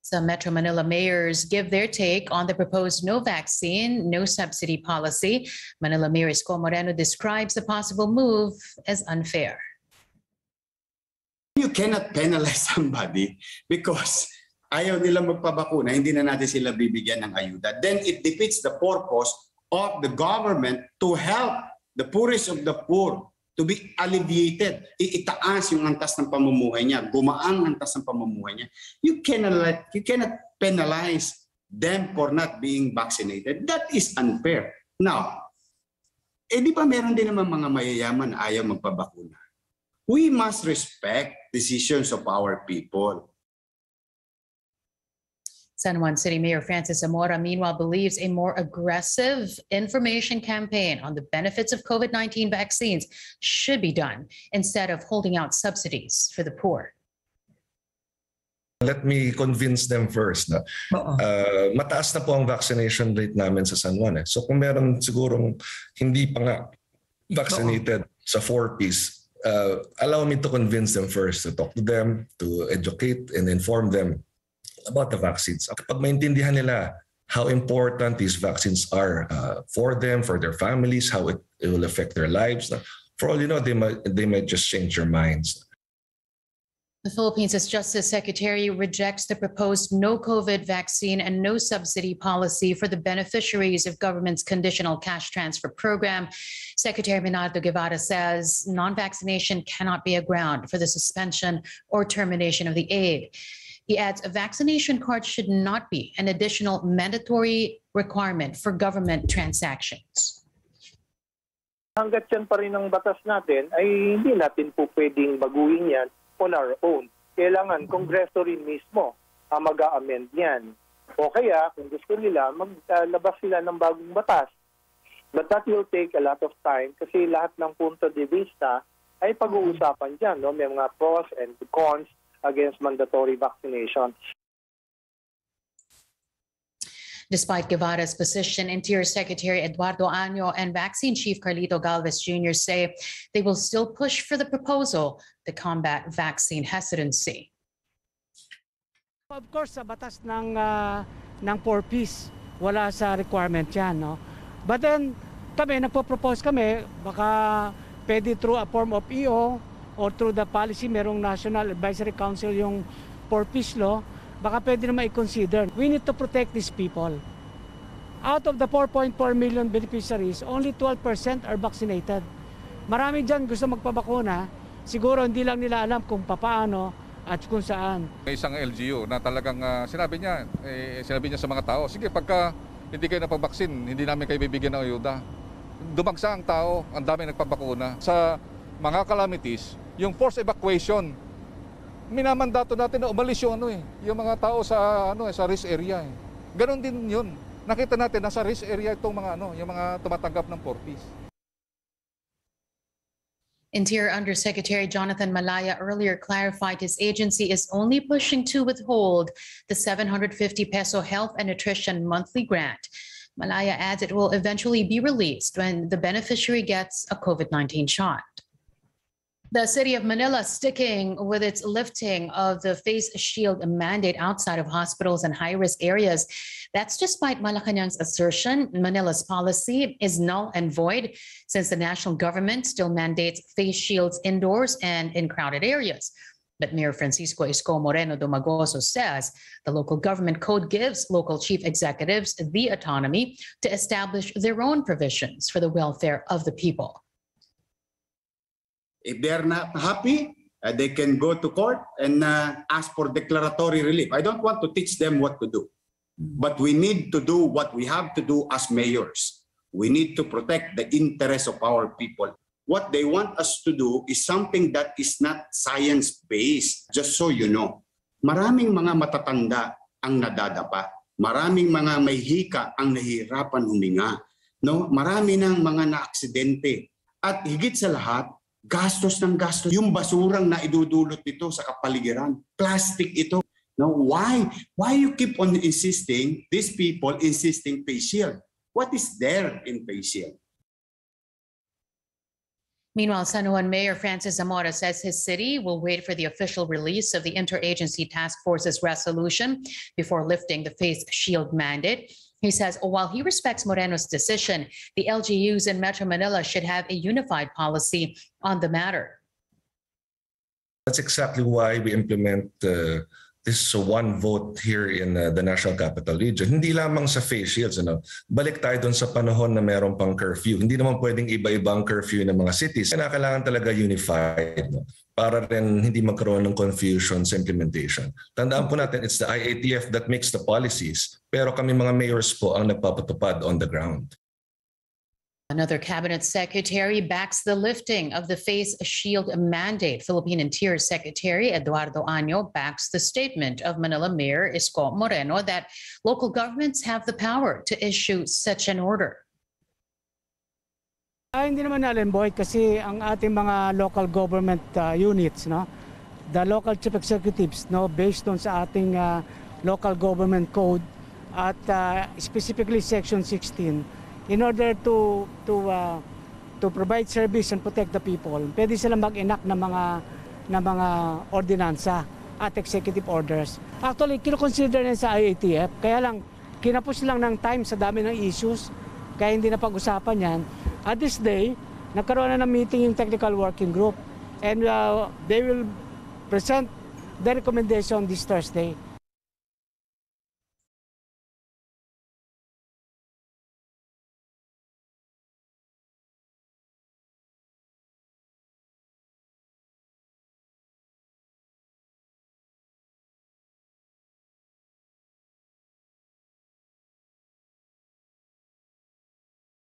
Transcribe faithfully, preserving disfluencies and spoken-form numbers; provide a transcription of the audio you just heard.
Some Metro Manila mayors give their take on the proposed no vaccine, no subsidy policy. Manila Mayor Isko Moreno describes the possible move as unfair. You cannot penalize somebody because ayaw nila magpabakuna, hindi na natin sila bibigyan ng ayuda. Then it defeats the purpose of the government to help the poorest of the poor to be alleviated. Iitaas yung antas ng pamumuhay niya, gumaan ang antas ng pamumuhay niya. You cannot, let, you cannot penalize them for not being vaccinated. That is unfair. Now, eh di ba meron din naman mga mayayaman na ayaw magpabakuna? We must respect decisions of our people. San Juan City Mayor Francis Zamora, meanwhile, believes a more aggressive information campaign on the benefits of COVID nineteen vaccines should be done instead of holding out subsidies for the poor. Let me convince them first na uh, mataas na po ang vaccination rate namin sa San Juan. Eh. So kung meron sigurong hindi pa nga vaccinated Uh-oh. sa four Ps, uh, allow me to convince them first, to talk to them, to educate and inform them about the vaccines. Kapag maintindihan nila how important these vaccines are uh, for them, for their families, how it, it will affect their lives, for all you know, they might, they might just change their minds. The Philippines' Justice Secretary rejects the proposed no COVID vaccine and no subsidy policy for the beneficiaries of government's conditional cash transfer program. Secretary Bernardo Guevara says non-vaccination cannot be a ground for the suspension or termination of the aid. He adds a vaccination card should not be an additional mandatory requirement for government transactions. Hanggat yan pa rin ang batas natin, ay hindi natin po pwedeng baguhin yan on our own. Kailangan Kongreso rin mismo ang mag-a-amend yan. O kaya, kung gusto nila, maglabas sila ng bagong batas. But that will take a lot of time kasi lahat ng punto de vista ay pag-uusapan dyan. No? May mga pros and cons against mandatory vaccination. Despite Guevara's position, Interior Secretary Eduardo Año and Vaccine Chief Carlito Galvez Junior say they will still push for the proposal to combat vaccine hesitancy. Of course, sa batas ng, uh, ng four Ps, wala sa requirement yan. No? But then, kami, nagpo-propose kami, baka pwede through a form of E O, or through the policy, merong National Advisory Council yung four Ps law, baka pwede naman i-consider. We need to protect these people. Out of the four point four million beneficiaries, only twelve percent are vaccinated. Marami dyan gusto magpabakuna, siguro hindi lang nila alam kung paano at kung saan. May isang L G U na talagang uh, sinabi niya, eh, sinabi niya sa mga tao, sige pagka hindi kayo napabaksin, hindi namin kayo bibigyan ng ayuda. Dumagsa ang tao, ang dami nagpabakuna. Sa mga calamities, yung forced evacuation, minamandato natin na umalis yung ano eh, yung mga tao sa ano eh, sa risk area eh. Ganon din yun. Nakita natin nasa risk area itong mga ano, yung mga tumatanggap ng four Ps. Interior Undersecretary Jonathan Malaya earlier clarified his agency is only pushing to withhold the seven hundred fifty peso health and nutrition monthly grant. Malaya adds it will eventually be released when the beneficiary gets a COVID nineteen shot. The City of Manila sticking with its lifting of the face shield mandate outside of hospitals and high-risk areas. That's despite Malacanang's assertion Manila's policy is null and void since the national government still mandates face shields indoors and in crowded areas. But Mayor Francisco Isko Moreno Domagoso says the local government code gives local chief executives the autonomy to establish their own provisions for the welfare of the people. If they're not happy, uh, they can go to court and uh, ask for declaratory relief. I don't want to teach them what to do, but we need to do what we have to do as mayors. We need to protect the interests of our people. What they want us to do is something that is not science-based, just so you know. Maraming mga matatanda ang nadadapa. Maraming mga may hika ang nahihirapan huminga. No? Marami ng mga na-aksidente. At higit sa lahat, gastos ng gastos. Yung basurang na idudulot nito sa kapaligiran. Plastic ito. No, why? Why you keep on insisting, these people insisting face shield? What is there in face shield? Meanwhile, San Juan Mayor Francis Zamora says his city will wait for the official release of the Interagency Task Force's resolution before lifting the face shield mandate. He says while he respects Moreno's decision, the L G Us in Metro Manila should have a unified policy on the matter. That's exactly why we implement uh, this one vote here in uh, the National Capital Region. Hindi lamang sa face shields. Ano? Balik tayo dun sa panahon na meron pang curfew. Hindi naman pwedeng iba-ibang curfew ng mga cities. Kailangan talaga unified. No? Para rin hindi magkaroon ng confusion sa implementation. Tandaan po natin, it's the I A T F that makes the policies. Pero kami mga mayors po ang nagpapatupad on the ground. Another cabinet secretary backs the lifting of the face shield mandate. Philippine Interior Secretary Eduardo Año backs the statement of Manila Mayor Isko Moreno that local governments have the power to issue such an order. Ay, hindi naman nalimboy kasi ang ating mga local government uh, units, no, the local chief executives, no, based on sa ating uh, local government code at uh, specifically section sixteen, in order to to uh, to provide service and protect the people, pwede silang mag-enact ng mga ng mga ordinansa at executive orders. Actually, kino-consider na sa I A T F, kaya lang kinapos lang ng time sa dami ng issues, kaya hindi na pag-usapan yan. At this day, nagkaroon na ng meeting yung technical working group and uh, they will present the recommendation this Thursday.